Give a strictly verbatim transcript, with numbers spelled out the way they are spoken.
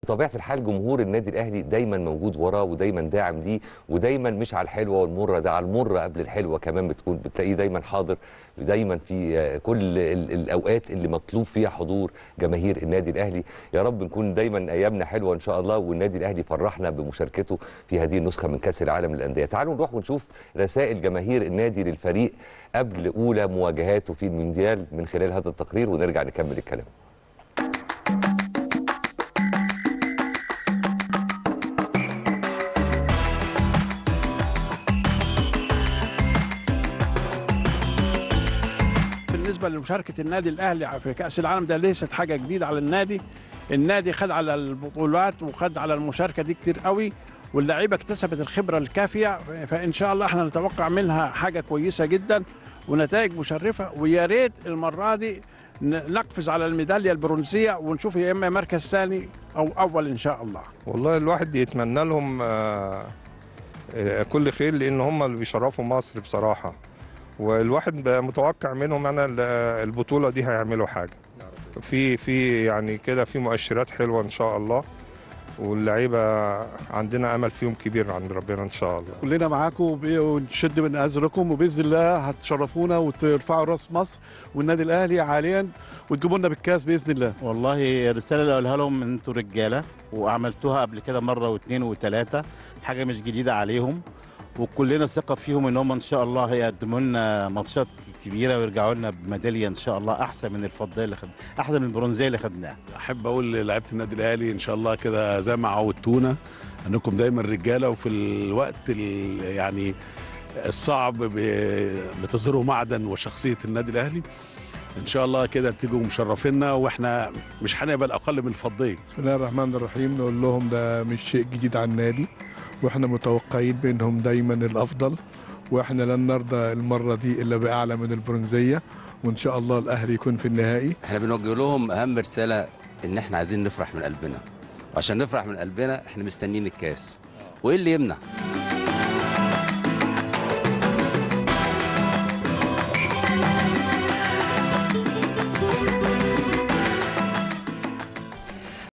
بطبيعه الحال جمهور النادي الاهلي دايما موجود وراه ودايما داعم ليه، ودايما مش على الحلوه والمره، ده على المره قبل الحلوه كمان بتكون بتلاقيه دايما حاضر دايما في كل ال- الاوقات اللي مطلوب فيها حضور جماهير النادي الاهلي. يا رب نكون دايما ايامنا حلوه ان شاء الله، والنادي الاهلي فرحنا بمشاركته في هذه النسخه من كاس العالم للانديه. تعالوا نروح ونشوف رسائل جماهير النادي للفريق قبل اولى مواجهاته في المونديال من خلال هذا التقرير، ونرجع نكمل الكلام. بالنسبه لمشاركه النادي الاهلي في كاس العالم ده ليست حاجه جديده على النادي. النادي خد على البطولات وخد على المشاركه دي كتير قوي، واللعيبه اكتسبت الخبره الكافيه، فان شاء الله احنا نتوقع منها حاجه كويسه جدا ونتائج مشرفه. ويا ريت المره دي نقفز على الميداليه البرونزيه ونشوف يا اما مركز ثاني او اول ان شاء الله. والله الواحد يتمنى لهم كل خير، لان هم اللي بيشرفوا مصر بصراحه، والواحد متوقع منهم انا البطوله دي هيعملوا حاجه في في يعني كده، في مؤشرات حلوه ان شاء الله، واللعيبه عندنا امل فيهم كبير عند ربنا ان شاء الله. كلنا معاكم ونشد من ازركم، وباذن الله هتشرفونا وترفعوا راس مصر والنادي الاهلي عاليا وتجيبوا لنا بالكاس باذن الله. والله الرساله اللي اقولها لهم ان انتوا رجاله وعملتوها قبل كده مره واثنين وثلاثه، حاجه مش جديده عليهم، وكلنا ثقه فيهم ان هم ان شاء الله هيقدموا لنا ماتشات كبيره ويرجعوا لنا بميداليه ان شاء الله احسن من الفضيه اللي خدناها، احسن من البرونزيه اللي خدناها. احب اقول للاعيبه النادي الاهلي ان شاء الله كده زي ما عودتونا انكم دايما رجاله، وفي الوقت يعني الصعب بتظهروا معدن وشخصيه النادي الاهلي. ان شاء الله كده تيجوا مشرفينا، واحنا مش هنقبل اقل من الفضيه. بسم الله الرحمن الرحيم. نقول لهم ده مش شيء جديد على النادي، واحنا متوقعين منهم دايما الافضل، واحنا لن نرضى المره دي الا باعلى من البرونزيه، وان شاء الله الاهلي يكون في النهائي. احنا بنوجه لهم اهم رساله، ان احنا عايزين نفرح من قلبنا، وعشان نفرح من قلبنا احنا مستنيين الكاس، وايه اللي يمنع؟